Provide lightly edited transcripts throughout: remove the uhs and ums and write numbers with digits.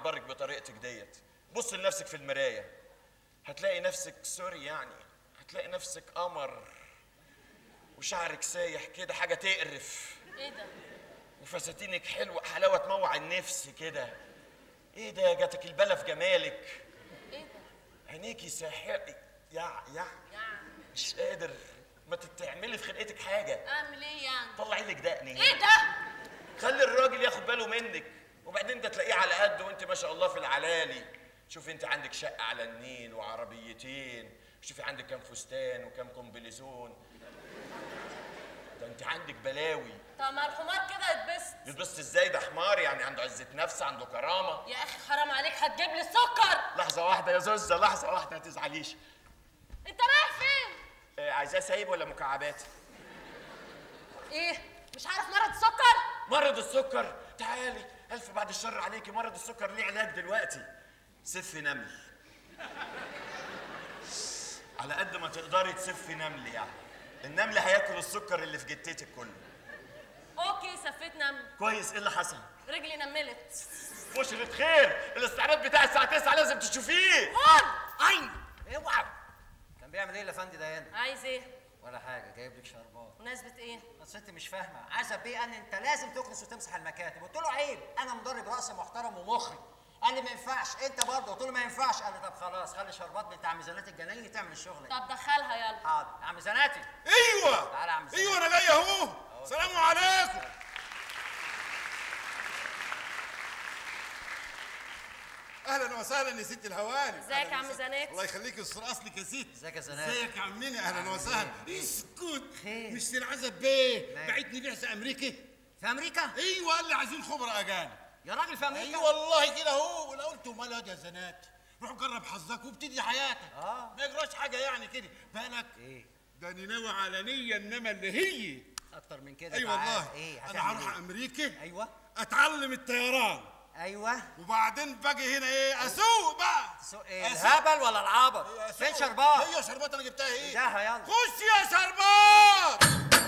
اعبرك بطريقتك ديت. بص لنفسك في المرايه، هتلاقي نفسك سوري يعني، هتلاقي نفسك قمر وشعرك سايح كده حاجه تقرف. ايه ده؟ وفساتينك حلوه حلاوه تموع النفس كده. ايه ده؟ جاتك البلا في جمالك. ايه ده؟ عينيكي ساحر يا مش قادر. ما تعملي في خلقتك حاجه. اعمل ايه يعني؟ طلعي لك دقني. ايه ده؟ خلي الراجل ياخد باله منك، وبعدين ده تلاقيه على قده وانت ما شاء الله في العلالي. شوفي انت عندك شقه على النيل وعربيتين، شوفي عندك كام فستان وكام كومبليزون. ده انت عندك بلاوي. طب ما الحمار كده يتبسط. يتبسط ازاي؟ ده حمار يعني، عنده عزه نفس، عنده كرامه. يا اخي حرام عليك، هتجيب لي السكر. لحظه واحده يا زوزه، لحظه واحده، ما تزعليش. انت رايح فين؟ عايزاه سايب ولا مكعبات؟ ايه؟ مش عارف مرض السكر؟ مرض السكر؟ تعالي، الف بعد الشر عليكي، مرض السكر ليه علاج دلوقتي. سف نمل. على قد ما تقدري تسفي نمل يعني. النمل هياكل السكر اللي في جتتك كله. اوكي سفيت نمل. كويس، ايه اللي حصل؟ رجلي نملت. بشرة خير، الاستعراض بتاع الساعة 9 لازم تشوفيه. اي اوعى. كان بيعمل ايه الافندي ده هنا؟ عايز ايه؟ ولا حاجه، جايب لك شربات. مناسبة ايه؟ بس انت مش فاهمه، عزب بيه قال انت لازم تكنس وتمسح المكاتب، قلت له عيب، انا مدرب رأس محترم ومخرج. قال لي ما ينفعش، انت برضه، قلت له ما ينفعش، قال لي طب خلاص خلي شربات بتاع ميزانات الجنايني تعمل الشغل. طب دخلها يلا. حاضر يا عم زناتي. ايوه تعالى يا عم زناتي. ايوه انا جاي اهو. سلام عليكم. اهلا وسهلا يا ست الهواني. ازيك يا عم زناتي؟ الله يخليك، يستر اصلك يا ست. ازيك يا زناتي؟ ازيك يا عمنا؟ اهلا وسهلا. اسكت. خير. مش العزب بيه بعتني بعثه امريكي. في امريكا؟ ايوه قال لي عايزين خبراء اجانب. يا راجل في امريكا؟ ايوه والله كده اهو. وانا قلت امال يا زناتي، روح جرب حظك وابتدي حياتك. ما يجراش حاجه يعني كده بالك. ايه ده انا ناوي على نيه، انما اللي هي اكتر من كده. ايوه والله. ايه انا هروح امريكا. ايوه اتعلم الطيران. ايوه وبعدين باجي هنا ايه، اسوق بقى. تسوق ايه؟ الهبل ولا العبط؟ فين شربات؟ هي شربات انا جبتها ايه؟ جاها يلا. خش يا شربات.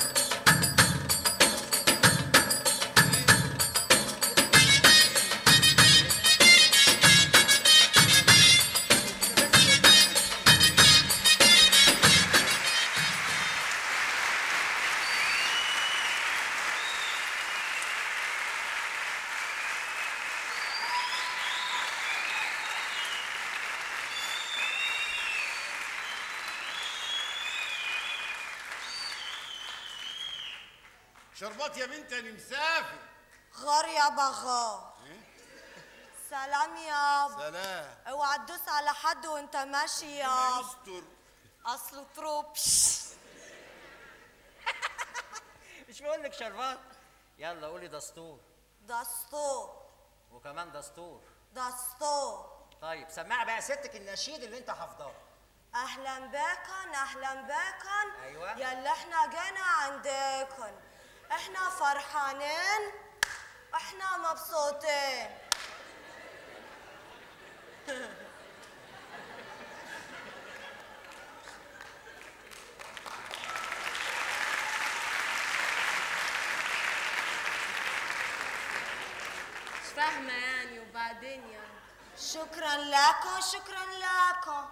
شربات يا بنت، انا مسافر. غار يا بغار. سلام يابا. سلام. اوعى تدوس على حد وانت ماشي يابا. يستر. اصله تروبش. مش بقول لك شربات؟ يلا قولي دستور. دستور. وكمان دستور. دستور. طيب سمعي بقى ستك النشيد اللي انت حافظاه. اهلا بكن اهلا بكن. ايوه. يلا احنا جينا عندكن، احنا فرحانين، احنا مبسوطين. مش فاهمة يعني، وبعدين يعني. شكرا لكم شكرا لكم.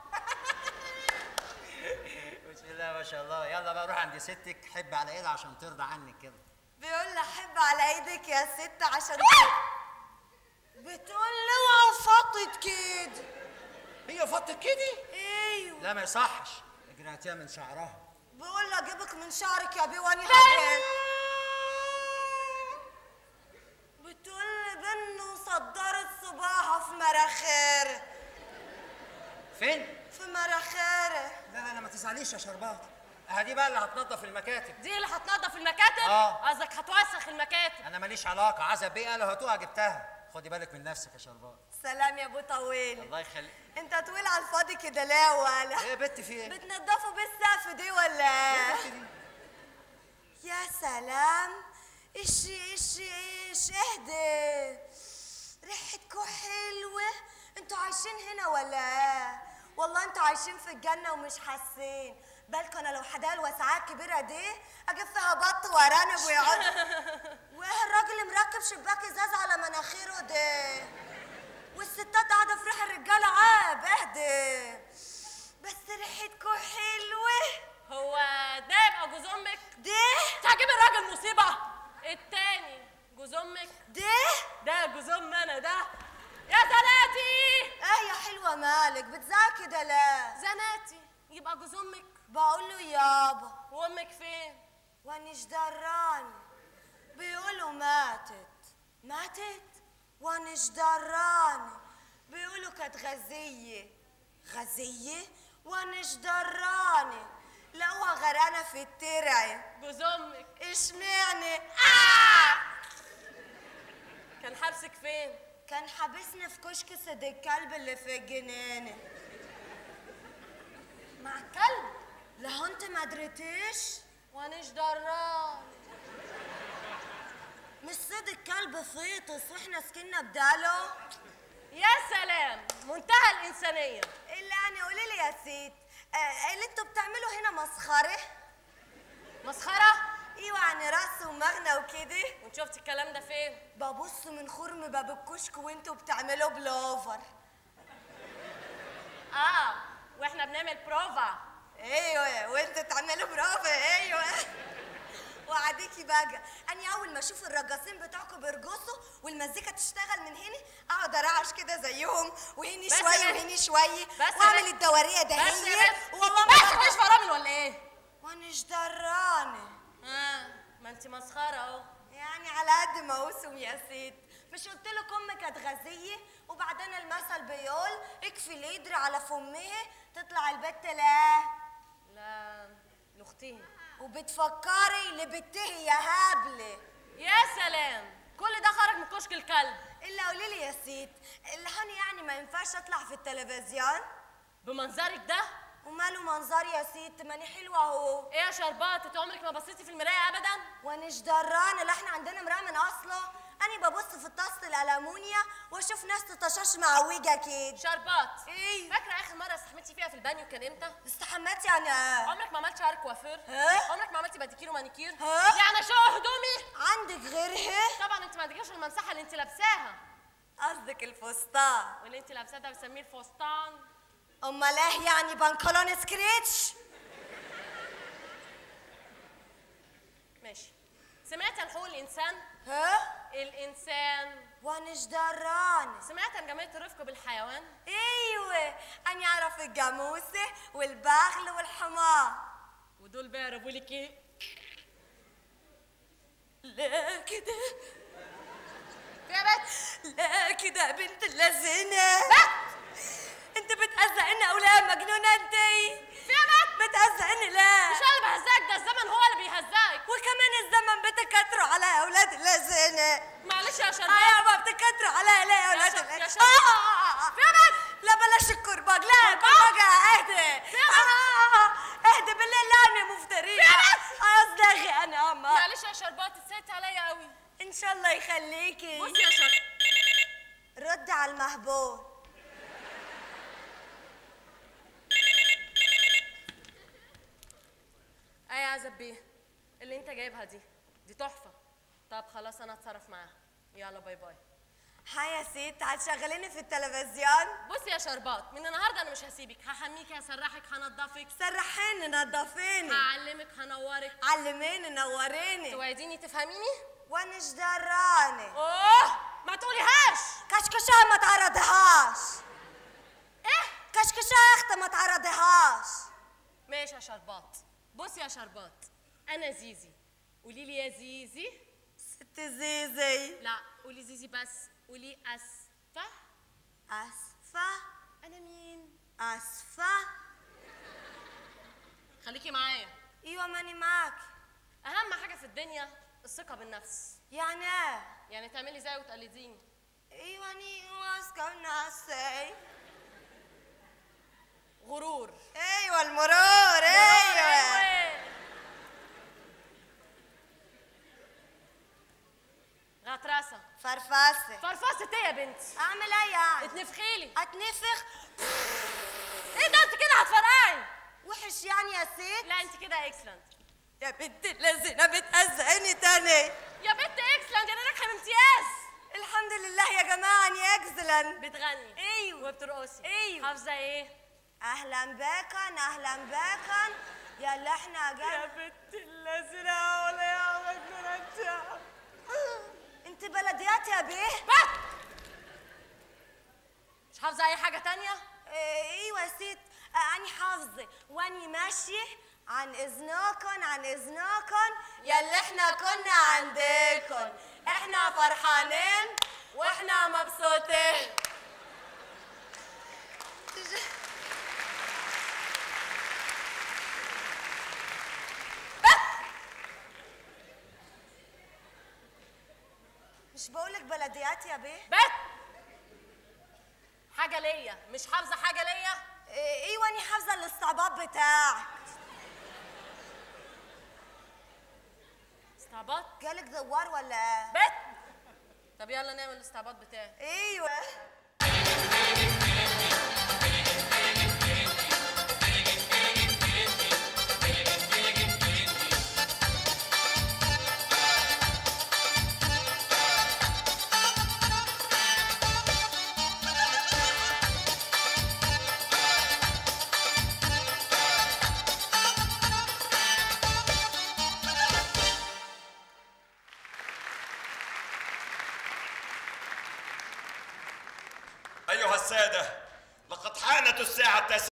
بسم الله ما شاء الله. يلا بقى روح عند ستك، حب على ايدها عشان ترضى عنك كده. بيقول لي حب على ايدك يا ست عشان بتقول لي اوعى فطت كده. هي فطت كده؟ ايوه. لا ما يصحش، اجريتيها من شعرها. بقول لي اجيبك من شعرك يا بيه واني هجيب. بتقول لي بنو صدرت صباعها في مراخيري. فين؟ في مراخيري. لا لا لا ما تزعليش يا شربات، دي بقى اللي هتنظف المكاتب. دي اللي هتنظف المكاتب؟ قصدك هتوسخ المكاتب. انا ماليش علاقه، عزب بيه قال هاتوها جبتها. خدي بالك من نفسك يا شربات. سلام يا ابو طويل. الله يخليك. انت طويل على الفاضي كده ليه ولا؟ ايه يا بنت في ايه؟ بتنضفوا بالسقف دي ولا ايه؟ يا سلام. ايش اهدي، ريحتكوا حلوه. انتوا عايشين هنا ولا ايه؟ والله انتوا عايشين في الجنه ومش حاسين. بالكم انا لو حدايا الوسعات الكبيره دي اجيب فيها بط وارانب ويقعد. وايه الراجل مركب شباك ازاز على مناخيره ده؟ والستات قاعده في ريح الرجاله عاب. اهدي بس ريحتكوا حلوه. هو ده يبقى جوز امك؟ ده تعجب الراجل مصيبه. التاني جوز امك؟ ده جوز ام انا ده. يا زناتي. ايه يا حلوه مالك بتزعق كده لا؟ زناتي يبقى جوز امك؟ بقول له يابا. وامك فين؟ وانيش دراني. بيقولوا ماتت وانيش دراني. بيقولوا كانت غزية وانيش دراني. لقوها غرقانه في الترعه. جوز امك؟ اشمعنى؟ كان حبسك فين؟ كان حابسني في كشك سيد الكلب اللي في الجنينه. مع الكلب؟ لا انت ما دريتيش؟ وانيش دران. مش صيد الكلب فيطس واحنا سكننا بداله. يا سلام، منتهى الانسانيه. الا يعني قولي لي يا سيد، اللي انتوا بتعملوا هنا مسخره؟ مسخره؟ ايوه يعني رقص ومغنى وكده. وانت شفتي الكلام ده فين؟ ببص من خرم باب الكشك وانتوا بتعملوا بلوفر. واحنا بنعمل بروفا. ايوه وانتوا تعملوا بروفا. ايوه وعديكي بقى اني اول ما اشوف الرقاصين بتوعكم بيرقصوا والمزيكا تشتغل من هنا اقعد ارعش كده زيهم وهني شويه وهني شويه واعمل الدوريه ده هي. والله ما مش فرامل ولا ايه؟ وانيش درانه. ما انت مسخره اهو. يعني على قد ما اوسم يا ست. مش قلت لك امك كانت غزيه؟ وبعدين المثل بيقول اكفي القدر على فمها تطلع البت لا لاختها. وبتفكري لبتهي يا هبله. يا سلام، كل ده خرج من كشك الكلب. الا قولي لي يا ست، اللي هاني يعني ما ينفعش اطلع في التلفزيون بمنظرك ده؟ وماله منظري يا ست؟ ماني حلوه اهو. ايه يا شربات، انت عمرك ما بصيتي في المرايه ابدا؟ وانيش درانه. لا احنا عندنا مرايه من اصله. انا ببص في الطاسه الالمونيا واشوف ناس تطشاش معوجه كده. شربات، ايه؟ فاكره اخر مره استحميتي فيها في البانيو كان امتى؟ استحماتي يعني عمرك ما عملتي شعر كوافير؟ عمرك ما عملتي باديكير ومانيكير؟ يعني شو هدومي عندك غيرها؟ طبعا انت ما عندكيش المساحه اللي انت لابساها. قصدك الفستان؟ واللي انت لابساه ده بنسميه الفستان. امال ايه يعني بنطلون سكريتش؟ ماشي. سمعت عن حقوق الانسان؟ الانسان. وانيش درانه. سمعت عن جمعيه الرفق بالحيوان؟ ايوه انا اعرف الجاموسه والبغل والحمار. ودول بيعرفوا لك ايه؟ لا كده. يا بنت. لا كده يا بنت اللذينه. انت بتهزقني او لا مجنونه انت؟ يا بنت بتهزقني لا. مش انا اللي بهزقك، ده الزمن هو اللي بيهزقك. وكمان الزمن بتكتروا على اولاد اللذينه. معلش يا شربات. ايوه بتكتروا على لا اولاد اللذينه. يا شربات. يا بنت لا بلاش الكرباج. لا الكرباج اهدي. اهدي بالله. لا انا مفتريه. اصدقي انا اما. معلش يا شربات، اتسيت عليا قوي. ان شاء الله يخليكي. بصي يا شربات، رد على المهبول. يا عزب بيه، اللي انت جايبها دي تحفه. طب خلاص انا هتصرف معاها. يلا باي باي. يا ست هتشغليني في التلفزيون؟ بصي يا شربات، من النهارده انا مش هسيبك. هحميكي، هسرحك، هنضفك. سرحيني نضفيني. هعلمك، هنورك. علميني نوريني. توعديني تفهميني؟ وانيش دراني. ما تقوليهاش. كشكشة ما تعرضيهاش. ايه؟ كشكشة يا اختي ما تعرضيهاش. ماشي يا شربات. بصي يا شربات، انا زيزي. قولي لي يا زيزي. ست زيزي. لا قولي زيزي بس. قولي اسفه. اسفه. انا مين؟ اسفه. خليكي معايا. ايوه ماني معاك. اهم حاجه في الدنيا الثقه بالنفس. يعني ايه؟ يعني تعملي زي وتقلديني. ايوه اني واثقه بنفسي. غرور. ايوه المرور. ايوه. غطرسه. فرفاسه. فرفاسه ايه يا بنتي؟ اعمل ايه يعني؟ اتنفخيلي. اتنفخ؟ ايه ده، انت كده هتفرقعي. وحش يعني يا ست؟ لا انت كده اكسلنت. يا بنت اللذينه بتهزقني تاني. يا بنت اكسلنت، انا ناجحه بامتياز. الحمد لله يا جماعه اني اكسلنت. بتغني ايوه وبترقصي ايوه. حافظه ايه؟ اهلا بكن اهلا بكن يا اللي احنا يا بنت الازرق ولا يا مجنونه. انت بلديات يا بيه؟ مش حافظه اي حاجه تانية؟ ايوه يا ست، اني حافظه واني ماشيه عن اذنكن عن اذنكن يا اللي احنا كنا عندكن، احنا فرحانين واحنا مبسوطين. مش بقولك بلديات يا بيه؟ حاجه ليا، مش حافظه حاجه ليا؟ ايوه اني حافظه الاستعباط بتاعك. استعباط؟ جالك دوار ولا ايه؟ طب يلا نعمل الاستعباط بتاعي. ايوه. أيها السادة، لقد حانت الساعة 9.